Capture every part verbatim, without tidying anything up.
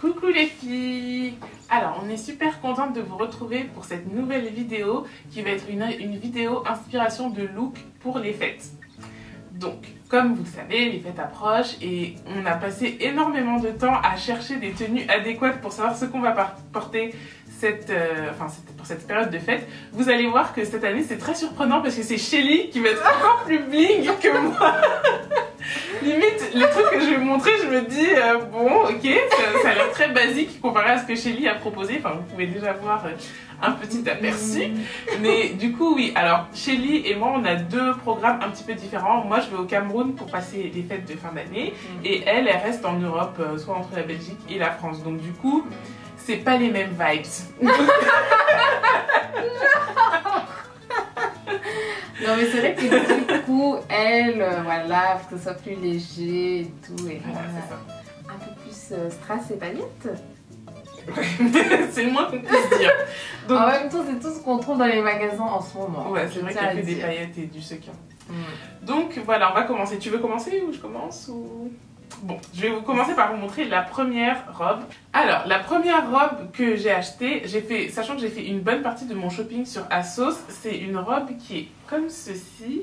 Coucou les filles! Alors, on est super contente de vous retrouver pour cette nouvelle vidéo qui va être une, une vidéo inspiration de look pour les fêtes. Donc, comme vous le savez, les fêtes approchent et on a passé énormément de temps à chercher des tenues adéquates pour savoir ce qu'on va porter cette, euh, enfin, pour cette période de fête. Vous allez voir que cette année, c'est très surprenant parce que c'est Shelly qui va être encore plus bling que moi. Limite, le truc que je vais vous montrer, je me dis, euh, bon, ok, ça, ça a l'air très basique comparé à ce que Shelly a proposé. Enfin, vous pouvez déjà voir euh, un petit aperçu. Mais du coup, oui, alors, Shelly et moi, on a deux programmes un petit peu différents. Moi, je vais au Cameroun pour passer les fêtes de fin d'année. Et elle, elle reste en Europe, euh, soit entre la Belgique et la France. Donc, du coup, c'est pas les mêmes vibes. Non mais c'est vrai que du coup, elle, euh, voilà, pour que ce soit plus léger et tout, et Voilà, voilà, c'est ça. un peu plus euh, strass et paillettes. C'est le moins qu'on puisse dire. Donc, en même temps, c'est tout ce qu'on trouve dans les magasins en ce moment. Ouais, c'est vrai qu'il y a que des paillettes et du sequin. Mm. Donc voilà, on va commencer. Tu veux commencer ou je commence ou... Bon, je vais vous commencer par vous montrer la première robe. Alors, la première robe que j'ai achetée, j'ai fait, sachant que j'ai fait une bonne partie de mon shopping sur ASOS, c'est une robe qui est comme ceci,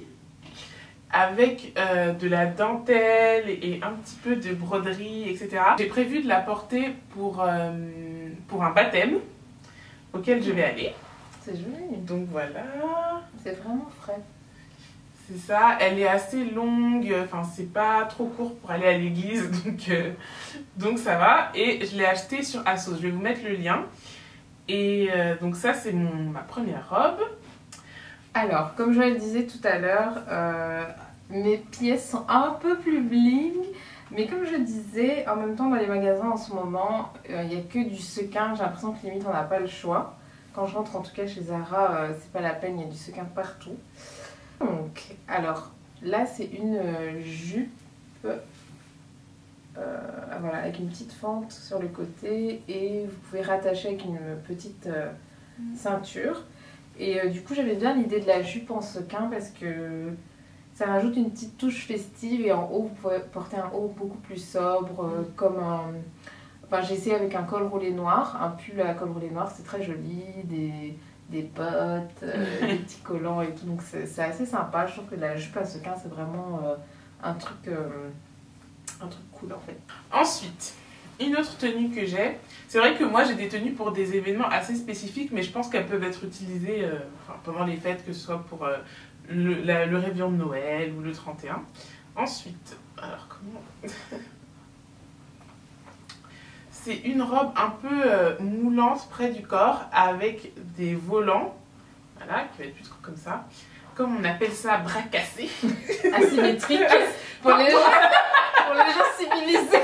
avec euh, de la dentelle et un petit peu de broderie, et cetera. J'ai prévu de la porter pour, euh, pour un baptême auquel je vais aller. C'est joli. Donc voilà. C'est vraiment frais. C'est ça, elle est assez longue, enfin c'est pas trop court pour aller à l'église, donc, euh, donc ça va. Et je l'ai acheté sur ASOS, je vais vous mettre le lien. Et euh, donc ça c'est ma première robe. Alors, comme je le disais tout à l'heure, euh, mes pièces sont un peu plus bling. Mais comme je disais, en même temps dans les magasins en ce moment, il euh, n'y a que du sequin, j'ai l'impression que limite on n'a pas le choix. Quand je rentre en tout cas chez Zara, euh, c'est pas la peine, il y a du sequin partout. Donc, alors, là c'est une euh, jupe, euh, voilà, avec une petite fente sur le côté et vous pouvez rattacher avec une petite euh, ceinture. Et euh, du coup j'avais bien l'idée de la jupe en sequin parce que ça rajoute une petite touche festive et en haut vous pouvez porter un haut beaucoup plus sobre, euh, comme un... Enfin j'ai essayé avec un col roulé noir, un pull à col roulé noir, c'est très joli, des... des bottes, euh, des petits collants et tout, donc c'est assez sympa. Je trouve que la jupe à sequin c'est vraiment euh, un truc euh, un truc cool en fait. Ensuite, une autre tenue que j'ai, c'est vrai que moi j'ai des tenues pour des événements assez spécifiques, mais je pense qu'elles peuvent être utilisées euh, enfin, pendant les fêtes, que ce soit pour euh, le, la, le réveillon de Noël ou le trente et un. Ensuite, alors comment... C'est une robe un peu euh, moulante près du corps avec des volants, voilà, qui va être plus comme ça, comme on appelle ça, bras cassés. Asymétrique pour les gens, pour les gens civilisés.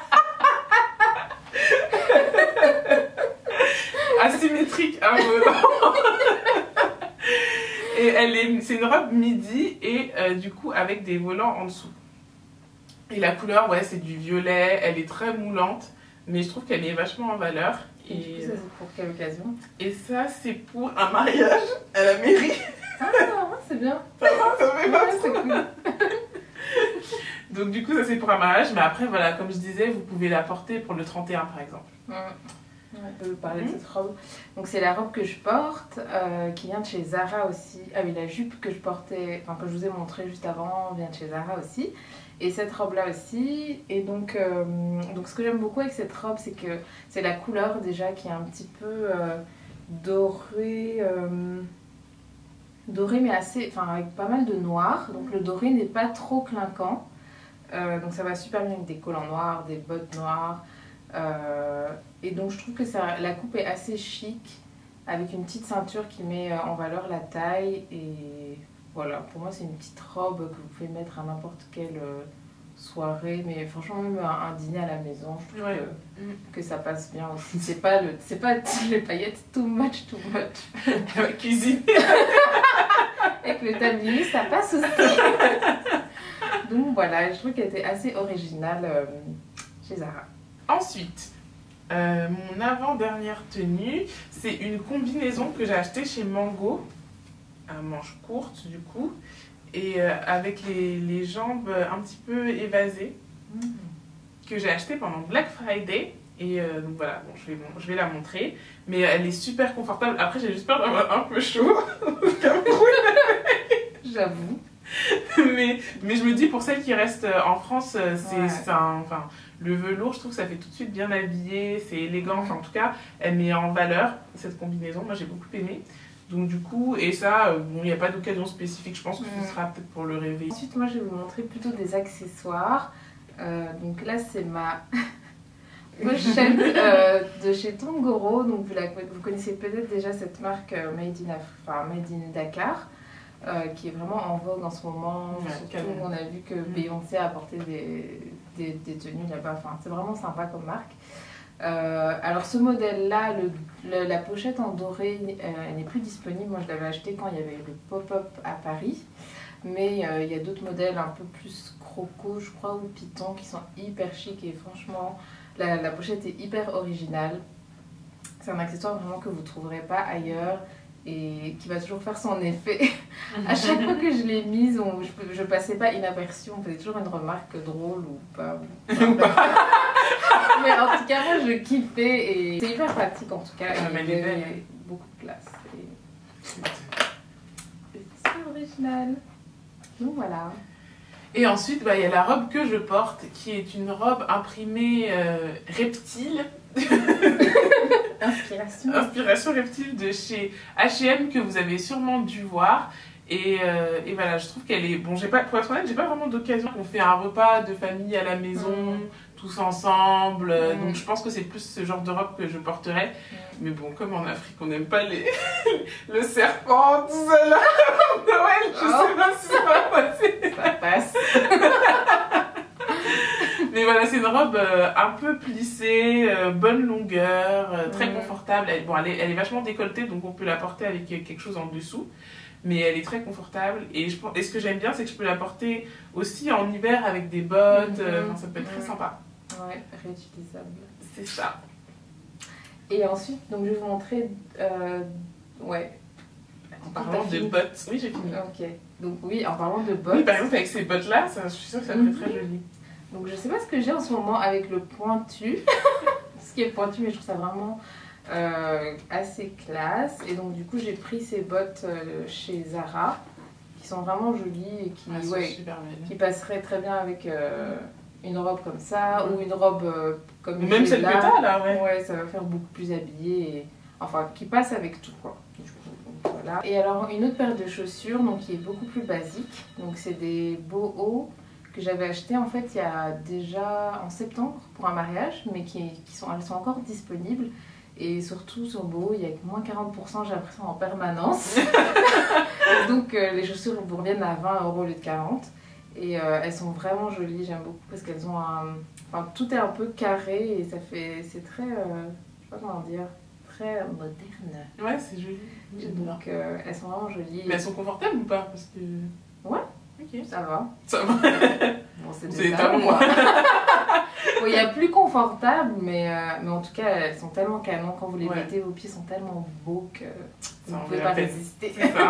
Asymétrique, un volant. Et elle est, c'est une robe midi et euh, du coup avec des volants en dessous. Et la couleur, ouais, c'est du violet, elle est très moulante. Mais je trouve qu'elle est vachement en valeur. Et, et du coup, ça c'est pour quelle occasion? Et ça, c'est pour un mariage à la mairie. Ah, c'est bien. Ça va, ça fait pas ouais, c'est cool. Donc du coup, ça c'est pour un mariage. Mais après, voilà, comme je disais, vous pouvez la porter pour le trente et un par exemple. Mmh. On peut parler mmh. de cette robe. Donc c'est la robe que je porte, euh, qui vient de chez Zara aussi. Ah oui, la jupe que je portais, enfin que je vous ai montré juste avant, vient de chez Zara aussi. Et cette robe là aussi. Et donc, euh, donc ce que j'aime beaucoup avec cette robe, c'est que c'est la couleur déjà qui est un petit peu euh, dorée, euh, dorée mais assez, enfin avec pas mal de noir. Donc le doré n'est pas trop clinquant. Euh, donc ça va super bien avec des collants noirs, des bottes noires. Euh, et donc je trouve que ça, la coupe est assez chic avec une petite ceinture qui met en valeur la taille. Et voilà, pour moi c'est une petite robe que vous pouvez mettre à n'importe quelle euh, soirée, mais franchement même un, un dîner à la maison, je trouve ouais. que, mm. que ça passe bien aussi. C'est pas, le, c'est pas les paillettes too much, too much. La cuisine. Avec le tablier, ça passe aussi. Donc voilà, je trouve qu'elle était assez originale euh, chez Zara. Ensuite, euh, mon avant-dernière tenue, c'est une combinaison que j'ai achetée chez Mango, à manches courtes du coup, et euh, avec les, les jambes un petit peu évasées, mmh. que j'ai acheté pendant Black Friday. Et euh, donc voilà, bon, je, vais, bon, je vais la montrer. Mais elle est super confortable. Après, j'ai juste peur d'avoir un peu chaud. J'avoue. mais, mais je me dis, pour celles qui restent en France, c'est ouais. un... Enfin, le velours, je trouve que ça fait tout de suite bien habillé. C'est élégant. Enfin, en tout cas, elle met en valeur cette combinaison. Moi, j'ai beaucoup aimé. Donc du coup, et ça, bon, il n'y a pas d'occasion spécifique. Je pense que ce sera peut-être pour le réveil. Ensuite, moi, je vais vous montrer plutôt des accessoires. Euh, donc là, c'est ma... pochette euh, de chez Tongoro. Donc vous, la, vous connaissez peut-être déjà cette marque euh, Made in, Af enfin, Made in Dakar, euh, qui est vraiment en vogue en ce moment. Ouais, surtout, on a vu que Beyoncé a porté des, des, des tenues là-bas. Enfin, c'est vraiment sympa comme marque. Euh, alors ce modèle-là, le, le, la pochette en doré, euh, elle n'est plus disponible. Moi, je l'avais acheté quand il y avait le pop-up à Paris. Mais euh, il y a d'autres modèles un peu plus croco, je crois, ou python, qui sont hyper chic et franchement... La, la pochette est hyper originale. C'est un accessoire vraiment que vous ne trouverez pas ailleurs et qui va toujours faire son effet. À chaque fois que je l'ai mise, on, je ne passais pas inaperçue. On faisait toujours une remarque drôle ou pas. Mais en tout cas, moi je kiffais et c'est hyper pratique en tout cas. Ah, il y avait beaucoup de place. C'est original. Donc voilà. Et ensuite, bah, il y a la robe que je porte, qui est une robe imprimée euh, reptile. Inspiration. Inspiration reptile de chez H et M que vous avez sûrement dû voir. Et, euh, et voilà, je trouve qu'elle est... Bon, j'ai pas, pour être honnête, j'ai pas vraiment d'occasion. On fait un repas de famille à la maison, mmh. tous ensemble. Mmh. Donc je pense que c'est plus ce genre de robe que je porterais. Mmh. Mais bon, comme en Afrique, on n'aime pas les... le serpent, tout ça là. Noël, je oh. sais pas si ça va passer. Ça passe. Mais voilà, c'est une robe euh, un peu plissée, euh, bonne longueur, euh, très mmh. confortable. Elle, bon, elle est, elle est vachement décolletée, donc on peut la porter avec quelque chose en dessous. Mais elle est très confortable et, je, et ce que j'aime bien, c'est que je peux la porter aussi en hiver avec des bottes. Mmh. Euh, ça peut être très sympa. Ouais, réutilisable. C'est ça. Et ensuite, donc je vais vous montrer... Euh, ouais. En parlant de bottes. Oui, j'ai fini. Ok. Donc oui, en parlant de bottes... Oui, par exemple, avec ces bottes-là, je suis sûre que ça peut être mmh. très joli. Donc je sais pas ce que j'ai en ce moment avec le pointu. Ce qui est pointu, mais je trouve ça vraiment... Euh, assez classe, et donc du coup j'ai pris ces bottes euh, chez Zara qui sont vraiment jolies et qui, ah, ouais, qui passeraient très bien avec euh, une robe comme ça mmh. ou une robe euh, comme même celle que t'as là, ouais. ouais, ça va faire beaucoup plus habillé et enfin qui passe avec tout quoi. Du coup, donc, voilà. Et alors une autre paire de chaussures donc qui est beaucoup plus basique, donc c'est des boho que j'avais acheté en fait il y a déjà en septembre pour un mariage, mais qui, qui sont, elles sont encore disponibles. Et surtout sur Boho, il y a moins quarante pour cent, j'ai l'impression, en permanence. Donc euh, les chaussures vous reviennent à vingt euros au lieu de quarante. Et euh, elles sont vraiment jolies, j'aime beaucoup parce qu'elles ont un... Enfin, tout est un peu carré et ça fait... C'est très... Euh... Je sais pas comment dire... Très moderne. Ouais, c'est joli. Donc euh, elles sont vraiment jolies. Mais elles sont confortables ou pas? Parce que... Ouais. Ok. Ça va. Ça va. Bon, c'est des talons, moi. Bon, il y a plus confortable, mais, euh, mais en tout cas, elles sont tellement canons. Quand vous les ouais. mettez, vos pieds sont tellement beaux que vous ne pouvez pas résister. Ça.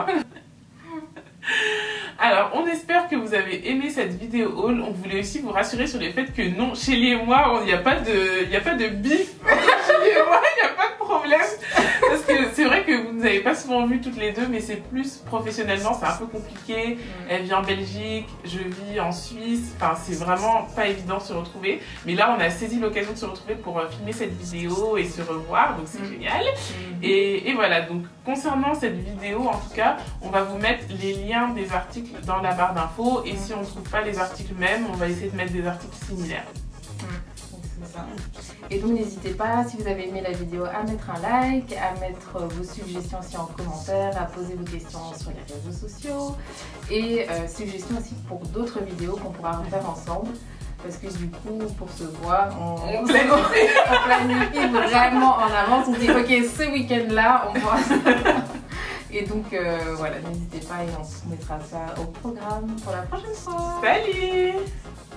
Alors, on espère que vous avez aimé cette vidéo haul. On voulait aussi vous rassurer sur le fait que non, Shelly et moi, il n'y a pas de, il n'y a pas de bif. Shelly et moi, il n'y a pas de problème. Parce que c'est vrai que vous ne nous avez pas souvent vues toutes les deux, mais c'est plus professionnellement, c'est un peu compliqué. Mm. Elle vit en Belgique, je vis en Suisse. Enfin, c'est vraiment pas évident de se retrouver. Mais là, on a saisi l'occasion de se retrouver pour filmer cette vidéo et se revoir. Donc, c'est mm. génial. Mm. Et, et voilà. Donc, concernant cette vidéo, en tout cas, on va vous mettre les liens des articles dans la barre d'infos. Et si on ne trouve pas les articles mêmes, on va essayer de mettre des articles similaires. Ça. Et donc n'hésitez pas, si vous avez aimé la vidéo, à mettre un like, à mettre vos suggestions aussi en commentaire, à poser vos questions sur les réseaux sociaux et euh, suggestions aussi pour d'autres vidéos qu'on pourra refaire ensemble. Parce que du coup, pour se voir, on, on, planifie. on planifie vraiment en avance. On dit ok, ce week-end-là, on voit. Et donc euh, voilà, n'hésitez pas et on se mettra ça au programme pour la prochaine fois. Salut!